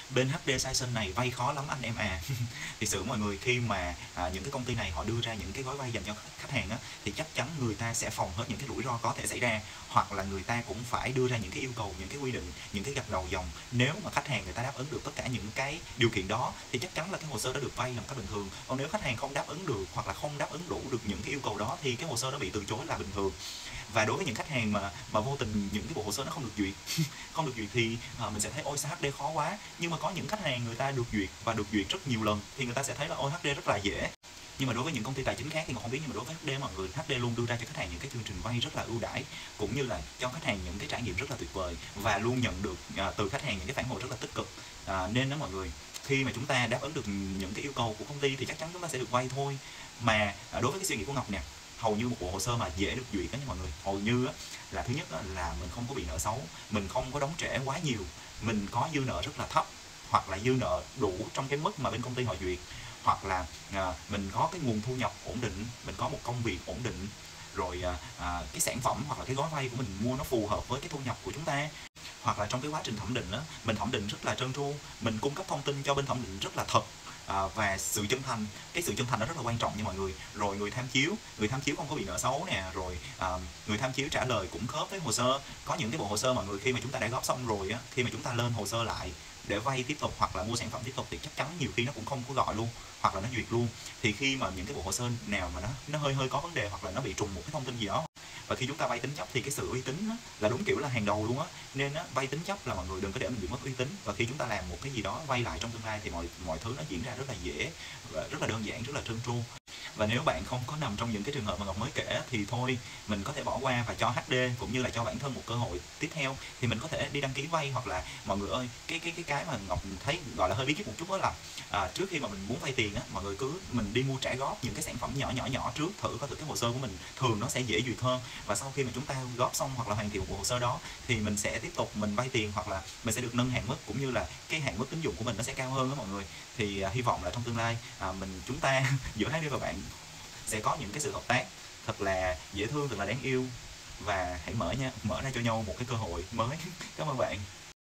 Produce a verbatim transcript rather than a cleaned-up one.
bên hát đê Sison này vay khó lắm anh em à. Thì sự mọi người khi mà à, những cái công ty này họ đưa ra những cái gói vay dành cho khách hàng á, thì chắc chắn người ta sẽ phòng hết những cái rủi ro có thể xảy ra, hoặc là người ta cũng phải đưa ra những cái yêu cầu, những cái quy định, những cái gạch đầu dòng. Nếu mà khách hàng người ta đáp ứng được tất cả những cái điều kiện đó thì chắc chắn là cái hồ sơ đó được vay là một cách bình thường. Còn nếu khách hàng không đáp ứng được hoặc là không đáp ứng đủ được những cái yêu cầu đó thì cái hồ sơ đó bị từ chối là bình thường. Và đối với những khách hàng mà mà vô tình những cái bộ hồ sơ nó không được duyệt không được duyệt thì à, mình sẽ thấy ôi sao hát đê khó quá. Nhưng mà có những khách hàng người ta được duyệt và được duyệt rất nhiều lần thì người ta sẽ thấy là ôi hát đê rất là dễ. Nhưng mà đối với những công ty tài chính khác thì mình không biết, nhưng mà đối với hát đê mọi người, hát đê luôn đưa ra cho khách hàng những cái chương trình vay rất là ưu đãi, cũng như là cho khách hàng những cái trải nghiệm rất là tuyệt vời, và luôn nhận được à, từ khách hàng những cái phản hồi rất là tích cực. À, nên đó mọi người, khi mà chúng ta đáp ứng được những cái yêu cầu của công ty thì chắc chắn chúng ta sẽ được vay thôi. Mà à, đối với cái suy nghĩ của Ngọc nè, hầu như một bộ hồ sơ mà dễ được duyệt đó nha mọi người, hầu như á, là thứ nhất là mình không có bị nợ xấu, mình không có đóng trễ quá nhiều, mình có dư nợ rất là thấp, hoặc là dư nợ đủ trong cái mức mà bên công ty họ duyệt, hoặc là à, mình có cái nguồn thu nhập ổn định, mình có một công việc ổn định, rồi à, à, cái sản phẩm hoặc là cái gói vay của mình mua nó phù hợp với cái thu nhập của chúng ta, hoặc là trong cái quá trình thẩm định đó, mình thẩm định rất là trơn tru, mình cung cấp thông tin cho bên thẩm định rất là thật. À, và sự chân thành, cái sự chân thành đó rất là quan trọng nha mọi người. Rồi người tham chiếu, người tham chiếu không có bị nợ xấu nè, rồi à, người tham chiếu trả lời cũng khớp với hồ sơ. Có những cái bộ hồ sơ mọi người khi mà chúng ta đã góp xong rồi á, khi mà chúng ta lên hồ sơ lại để vay tiếp tục hoặc là mua sản phẩm tiếp tục thì chắc chắn nhiều khi nó cũng không có gọi luôn, hoặc là nó duyệt luôn. Thì khi mà những cái bộ hồ sơ nào mà nó nó hơi hơi có vấn đề hoặc là nó bị trùng một cái thông tin gì đó, và khi chúng ta vay tín chấp thì cái sự uy tín á, là đúng kiểu là hàng đầu luôn á. Nên á, vay tín chấp là mọi người đừng có để mình bị mất uy tín, và khi chúng ta làm một cái gì đó vay lại trong tương lai thì mọi mọi thứ nó diễn ra rất là dễ, rất là đơn giản, rất là trơn tru. Và nếu bạn không có nằm trong những cái trường hợp mà Ngọc mới kể thì thôi mình có thể bỏ qua và cho hát đê cũng như là cho bản thân một cơ hội tiếp theo, thì mình có thể đi đăng ký vay. Hoặc là mọi người ơi, cái cái cái cái mà Ngọc thấy gọi là hơi bí kíp một chút đó là à, trước khi mà mình muốn vay tiền á, mọi người cứ mình đi mua trả góp những cái sản phẩm nhỏ nhỏ nhỏ trước, thử coi thử cái hồ sơ của mình, thường nó sẽ dễ duyệt hơn. Và sau khi mà chúng ta góp xong hoặc là hoàn thiện một bộ hồ sơ đó thì mình sẽ tiếp tục mình vay tiền, hoặc là mình sẽ được nâng hạn mức, cũng như là cái hạn mức tín dụng của mình nó sẽ cao hơn đó mọi người. Thì à, hy vọng là trong tương lai à, mình chúng ta giữa hát đê và bạn sẽ có những cái sự hợp tác thật là dễ thương, thật là đáng yêu, và hãy mở nha mở ra cho nhau một cái cơ hội mới. Cảm ơn bạn.